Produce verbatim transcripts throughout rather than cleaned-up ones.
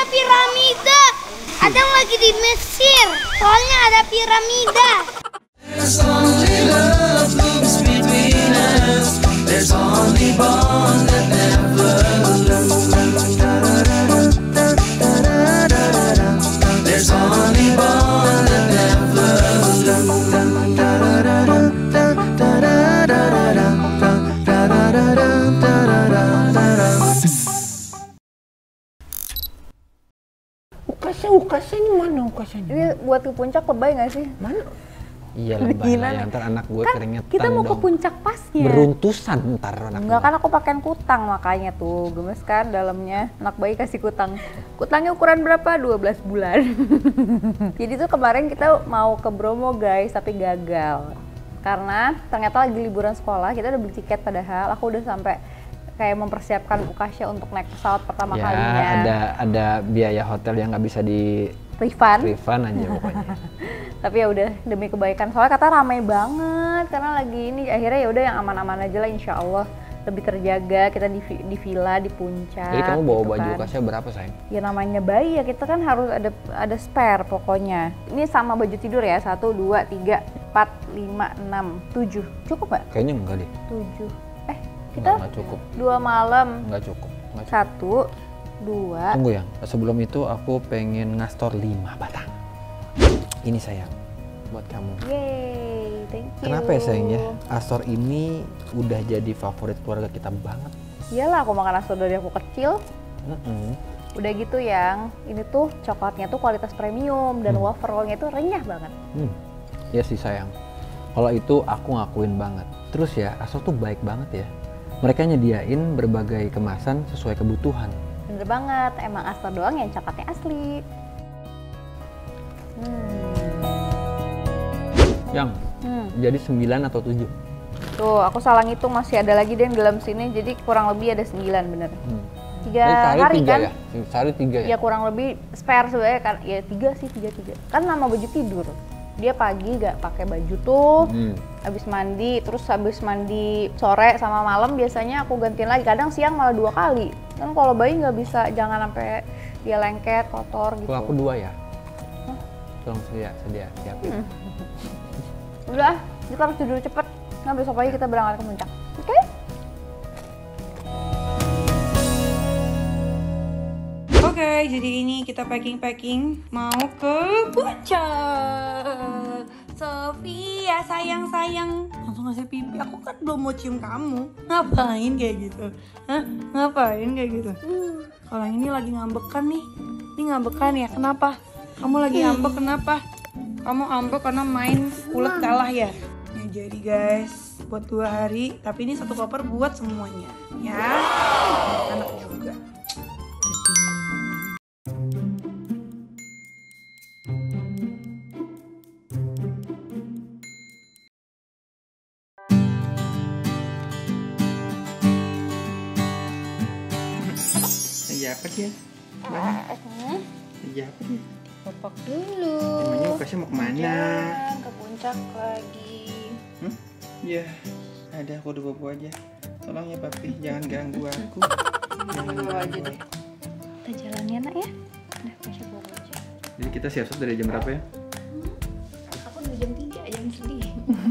piramida. Adam lagi di Mesir. Soalnya ada piramida. There's only love moves between us. There's only bond that never lose. There's only bond that never lose. Ukasnya, ukasnya ini mana ukasnya? Ini buat ke puncak lebay nggak sih? Mana? Iya lebay lah, ya. Ntar anak gue kan keringetan kita mau dong. ke puncak pasnya. Beruntusan ntar anak Enggak, gue. kan aku pakein kutang makanya tuh. Gemes kan dalamnya. Anak bayi kasih kutang. Kutangnya ukuran berapa? dua belas bulan. Jadi tuh kemarin kita mau ke Bromo guys, tapi gagal. Karena ternyata lagi liburan sekolah, kita udah beli tiket padahal. Aku udah sampai kayak mempersiapkan Ukasya untuk naik pesawat pertama ya, kalinya. ada ada biaya hotel yang nggak bisa di refund. Refund aja pokoknya. Tapi ya udah demi kebaikan. Soalnya kata ramai banget karena lagi ini akhirnya ya udah yang aman-aman aja lah, insya Allah lebih terjaga. Kita di, di villa di puncak. Jadi kamu bawa gitu baju kan. Ukasya berapa sayang? Ya namanya bayi ya, kita kan harus ada ada spare pokoknya. Ini sama baju tidur ya, satu, dua, tiga, empat, lima, enam, tujuh. Cukup nggak? Kayaknya enggak deh. Tujuh. Eh kita Nggak, nggak cukup. dua malam. Nggak cukup. Nggak cukup. Satu, dua. Tunggu yang, sebelum itu aku pengen ngastor lima batang. Ini sayang, buat kamu. Yeay, thank you. Kenapa ya sayang ya? Astor ini udah jadi favorit keluarga kita banget. Iyalah, aku makan astor dari aku kecil. Mm-mm. Udah gitu yang, ini tuh coklatnya tuh kualitas premium dan Hmm. wafernya tuh renyah banget. Hmm. Ya sih sayang. Kalau itu aku ngakuin banget. Terus ya, Astor tuh baik banget ya. Mereka nyediain berbagai kemasan sesuai kebutuhan. Bener banget, emang astor doang yang coklatnya asli. Hmm. Yang, Hmm. jadi sembilan atau tujuh? Tuh, aku salah ngitung, masih ada lagi deh di dalam sini, jadi kurang lebih ada sembilan bener. Hmm. Tiga Jadi sehari hari tiga kan? Ya? Sehari tiga ya? Ya kurang lebih spare sebenarnya kan, ya tiga sih, tiga tiga. Kan nama baju tidur. Dia pagi gak pakai baju tuh, Hmm. habis mandi, terus habis mandi sore sama malam biasanya aku gantiin lagi. Kadang siang malah dua kali. Kan kalau bayi nggak bisa, jangan sampai dia lengket, kotor gitu. Kalau aku dua ya? Tolong sedia, sedia, siapin. Hmm. Udah, kita harus tidur cepet. Nah besok pagi kita berangkat ke puncak. Oke? Okay? Oke, okay, jadi ini kita packing-packing mau ke puncak. Sofia, sayang-sayang, langsung ngasih pipi. Aku kan belum mau cium kamu. Ngapain kayak gitu? Hah? Ngapain kayak gitu? Kalau yang ini lagi ngambekan nih. Ini ngambekan ya, kenapa? Kamu lagi ngambek kenapa? Kamu ngambek karena main ulet kalah ya? Ya jadi guys, buat dua hari. Tapi ini satu koper buat semuanya. Ya, anak juga. Iya apa dia? Banyak. Iya apa dia? Popok dulu. Emangnya Ukasya mau kemana? Jangan ke puncak lagi. Hmm? Ya, ada aku udah bobo aja. Tolong ya papi, jangan ganggu aku. Bawa aja deh. Kita jalan ya nak ya. Udah, Ukasya bawa aja. Jadi kita siap-siap dari jam berapa ya? Aku udah jam tiga, jam sedih.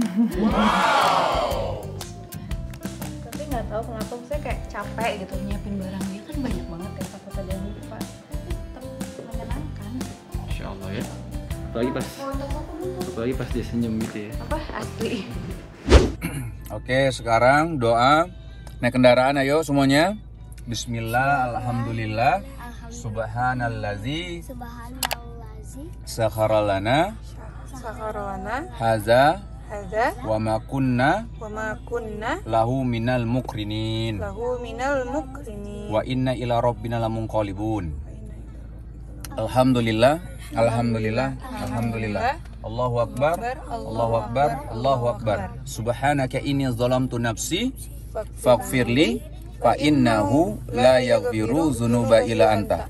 Tapi nggak tahu kenapa saya kayak capek gitu nyiapin barang dia kan banyak banget ya, takut ada yang lupa. Tetap menyenangkan. Insya Allah ya. Apalagi pas, apalagi pas dia senyum gitu ya. Apa asli? Oke, sekarang doa naik kendaraan, ayo semuanya. Bismillah, alhamdulillah, subhanallazi Subhanallazi sakharalana Sakarolana, haza hadza, wa ma kunna wa ma kunna lahu minal mukrinin lahu minal mukrimin. wa inna ila rabbina lamunqalibun. Alhamdulillah, alhamdulillah, alhamdulillah. Allahu akbar, Allahu akbar, Allahu akbar. Subhanaka inni zalamtu nafsi faghfirli fa innahu la yaghfiru dzunuba illa anta.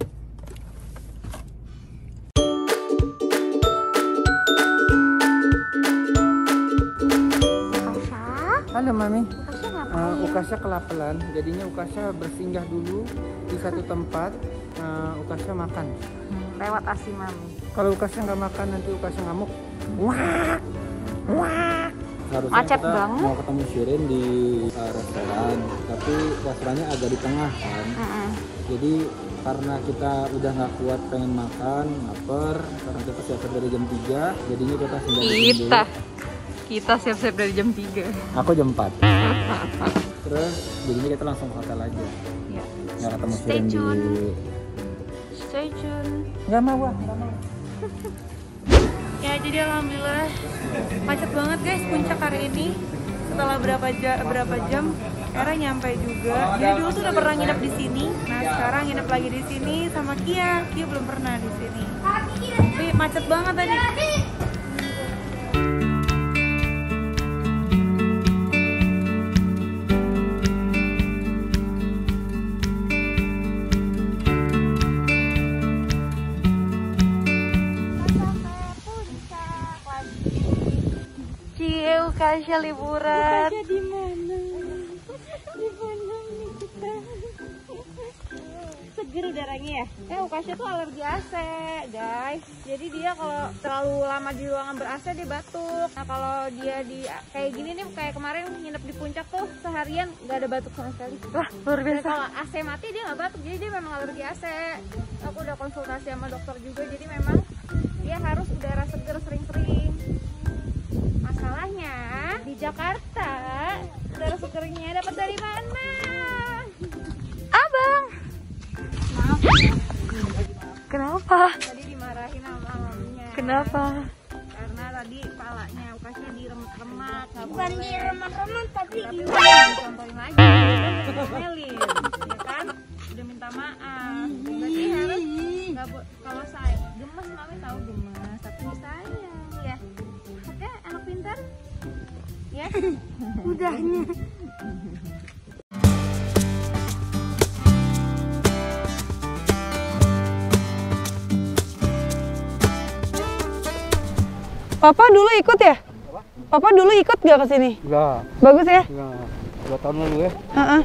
Halo Mami. Ukasya ngapain? Uh, Ukasya kelaparan, jadinya Ukasya bersinggah dulu di satu tempat uh, Ukasha makan. Hmm, lewat asi mami. Kalau Ukasha nggak makan nanti Ukasha ngamuk. Wah, wah. Harusnya Macet kita banget. mau ketemu Shirin di uh, restoran, tapi restorannya agak di tengah kan. Mm-mm. Jadi karena kita udah nggak kuat pengen makan, lapar, karena kita siap-siap dari jam tiga, jadinya kita singgah di sini Kita, dulu. kita siap-siap dari jam tiga. Aku jam empat. Terus jadinya kita langsung ke hotel aja. Ya. Nggak ketemu Stay Shirin di... tune. Stay tune. Nggak mau, Wah. Nggak mau. Ya jadi alhamdulillah macet banget guys puncak hari ini. Setelah berapa jam berapa jam Era nyampe juga. Jadi dulu tuh udah pernah nginep di sini. Nah sekarang nginep lagi di sini sama Kia. Kia belum pernah di sini. Tapi macet banget tadi. Cie Ukasha liburan. Ukasha di mana? Di mana nih kita? Seger udaranya ya. Eh Ukasha tuh alergi A C, guys. Jadi dia kalau terlalu lama di ruangan ber-A C dia batuk. Nah kalau dia di kayak gini nih kayak kemarin nginep di puncak tuh seharian nggak ada batuk sama sekali. Wah luar biasa. Kalau A C mati dia nggak batuk. Jadi dia memang alergi A C. Aku udah konsultasi sama dokter juga. Jadi memang dia harus udara seger sering-sering. Masalahnya di Jakarta udara segernya dapat dari mana? Abang. Maaf. Kenapa? Tadi dimarahin sama maminya. Kenapa? Karena tadi palanya Ukasha diremat-remat. Bukan diremat-remat tapi dicontohin lagi. Melin, ya kan? Udah minta maaf. Berarti harus nggak bu- kalau saya gemes mami tahu gemes tapi sayang ya. Oke, anak pintar. Ya. Udahnya. Papa dulu ikut ya? Papa dulu ikut gak ke sini? Enggak. Bagus ya? Enggak. Dua tahun lalu ya. Heeh.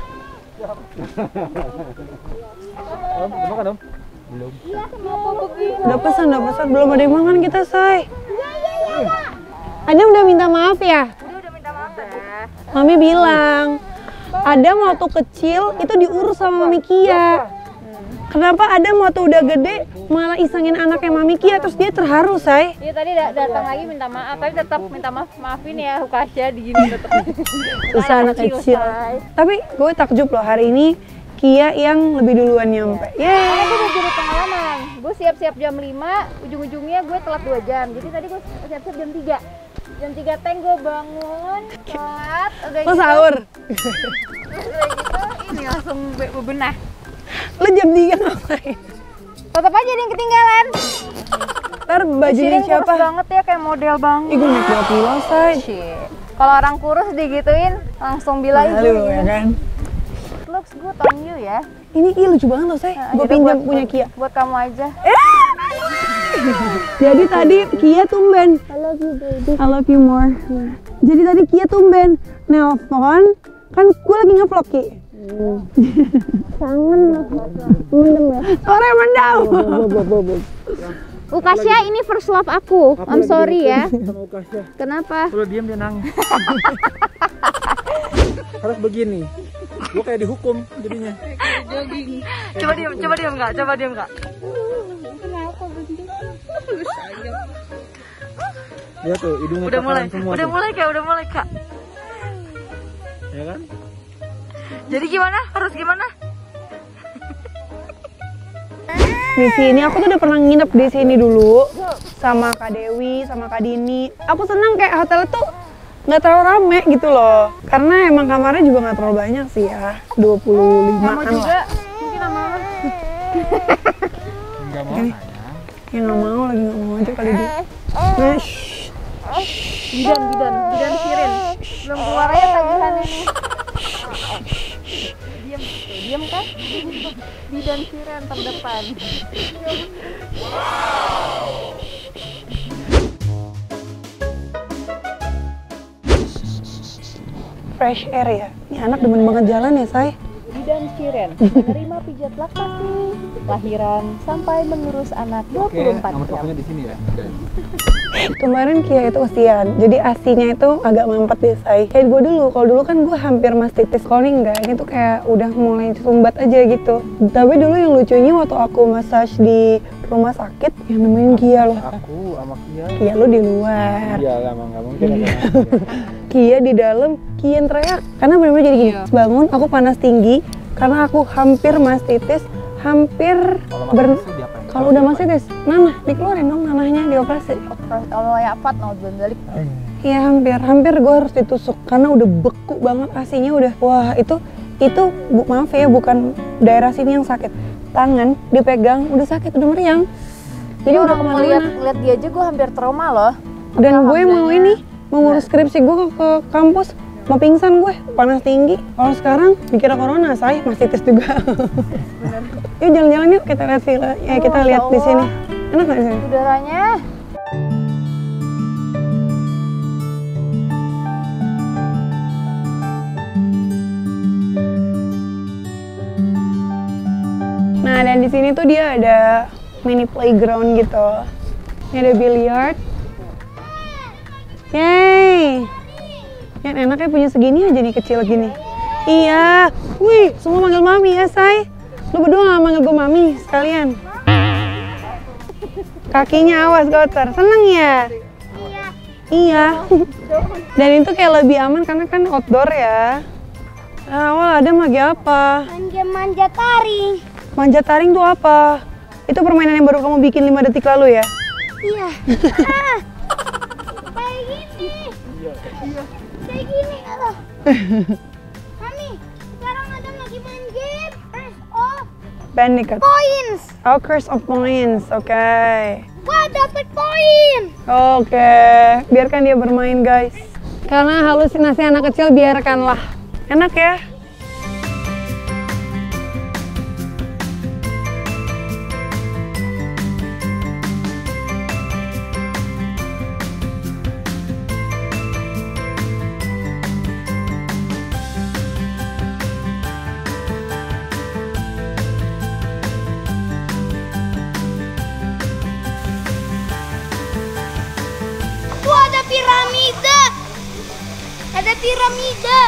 Om, udah makan Om? Belum. Udah pesan, udah pesan. Belum ada yang makan kita, say. Adam udah minta maaf ya? Udah udah minta maaf ya. Mami bilang, Adam waktu kecil itu diurus sama Mami Kia. Kenapa Adam waktu udah gede malah isengin anaknya Mami Kia, terus dia terharu, say? Iya tadi da- datang lagi minta maaf, tapi tetap minta maaf maafin ya Ukasha di gini tetap. Susah anak kecil. Tapi gue takjub loh hari ini Kia yang lebih duluan nyampe. Karena Yeay. gue udah jadi pengalaman. Gue siap-siap jam lima, ujung-ujungnya gue telat dua jam. Jadi tadi gue siap-siap jam tiga. Jam tiga teng gue bangun, sholat, udah Lo gitu. sahur. Terus udah gitu ini langsung be- bebenah. Lo jam tiga ngapain? Tetap aja ada yang ketinggalan. Ntar bajunya Shirin kurus siapa? banget ya kayak model banget. Ih, gue naik dua kilo, say. Shit. Kalau orang kurus digituin langsung bilang Halo, ya kan? looks good on you ya. Ini ih, lucu banget loh, say. Nah, Gue yaudah, pinjam buat- punya buat- Kia. Buat kamu aja. Jadi tadi Kia tumben. I love you, baby. I love you more. Jadi tadi Kia tumben nelpon, kan gue lagi nge-vlog, Ki. Kangen loh. Mendem ya. Sore mendem. Ukasha ini first love aku. I'm sorry ya. Sama Ukasha. Kenapa? Kalau diam dia nangis. Harus begini. Gue kayak dihukum jadinya. Coba diam, coba diam enggak? Coba diam enggak? Dia tuh hidungnya Udah mulai. cakaran semua Udah tuh. mulai Kak, udah mulai Kak. Ya kan? Jadi gimana? Harus gimana? Di sini aku tuh udah pernah nginep di sini dulu sama Kak Dewi, sama Kak Dini. Aku senang kayak hotel tuh nggak terlalu rame gitu loh. Karena emang kamarnya juga nggak terlalu banyak sih ya, dua puluh limaan Kamu juga lah. mungkin sama lo. Enggak mau. Ya nggak mau lagi nggak mau aja kali dia. Nah, shh. Bidan, bidan, bidan Shirin. Belum keluar aja tagihan ini. Diam, tuh, diam kan? Bidan Shirin terdepan. Fresh air ya. Ini anak demen banget jalan ya, say. dan Shiren menerima pijat laktasi, lahiran sampai mengurus anak dua puluh empat nomor jam. teleponnya di sini ya. Kemarin Kia itu kesian, jadi asinya itu agak mampet deh say. Kayak gue dulu, kalau dulu kan gue hampir mastitis, kalau ini enggak, ini tuh kayak udah mulai sumbat aja gitu. Tapi dulu yang lucunya waktu aku massage di rumah sakit, yang nemenin Kia loh. Aku sama Kia. Kia lu di luar, Iya lah, emang nggak mungkin ada. Kia di dalam, Kia yang teriak. Karena benar-benar jadi gini, bangun aku panas tinggi, karena aku hampir mastitis, hampir ber... Kalau udah mastitis, nanah, dikeluarin dong nanahnya, dioperasi. Kalau ya apa mau balik? Iya hampir, hampir gue harus ditusuk karena udah beku banget asinya udah. Wah itu, itu bu, maaf ya bukan daerah sini yang sakit, tangan dipegang udah sakit, udah meriang. Jadi udah kemana-mana. Lihat lihat dia aja gue hampir trauma loh. Dan gue mau ini, mau ngurus skripsi gue ke, ke kampus, mau pingsan gue, panas tinggi. Kalau sekarang dikira corona, saya mastitis juga. Yuk jalan-jalan yuk kita lihat villa, ya kita Oh, lihat di Allah. sini. Enak nggak di sini? Udaranya. Nah, dan di sini tuh dia ada mini playground gitu. Ini ada biliar. Yeay. Yang enaknya punya segini aja nih, kecil gini. Iya. Wih, semua manggil mami ya, say. Lu berdua nggak manggil gue mami sekalian. Kakinya awas kotor. Seneng ya? Iya. Iya. Dan itu kayak lebih aman karena kan outdoor ya. Nah, awal Adam lagi apa? Manja-manja taring. Manjat taring tuh apa? Itu permainan yang baru kamu bikin lima detik lalu ya? Iya. Ah, kayak gini. Kayak gini kalau. Mami, sekarang Adam lagi main game. Press off Bandicoot. points. Oh, Curse of Points. Oke. Wah, dapat poin. Oke. Biarkan dia bermain, guys. Karena halusinasi anak kecil biarkanlah. Enak ya? Tuh ada piramida. Ada piramida.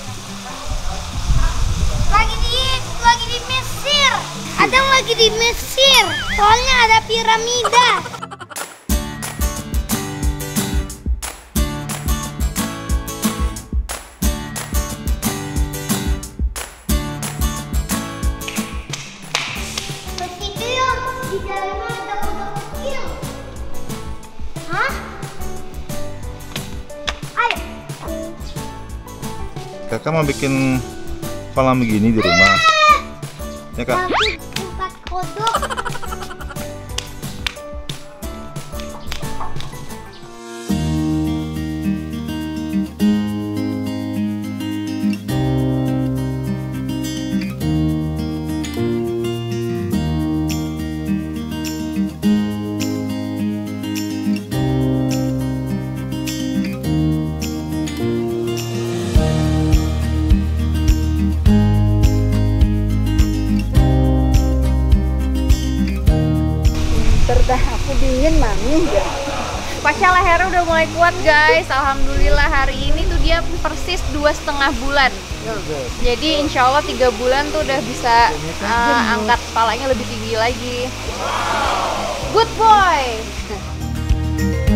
Lagi di lagi di Mesir. Adam lagi di Mesir. Soalnya ada piramida. Ke situ yuk. Di dalamnya ada kodok kecil. Hah? Ayo. Kakak mau bikin kolam begini di rumah. Ya kak. Bagus tempat kodok. Terdah aku dingin mami. Pasca lehernya udah mulai kuat guys. Alhamdulillah hari ini tuh dia persis dua setengah bulan. Jadi insya Allah tiga bulan tuh udah bisa uh, angkat kepalanya lebih tinggi lagi. Good boy.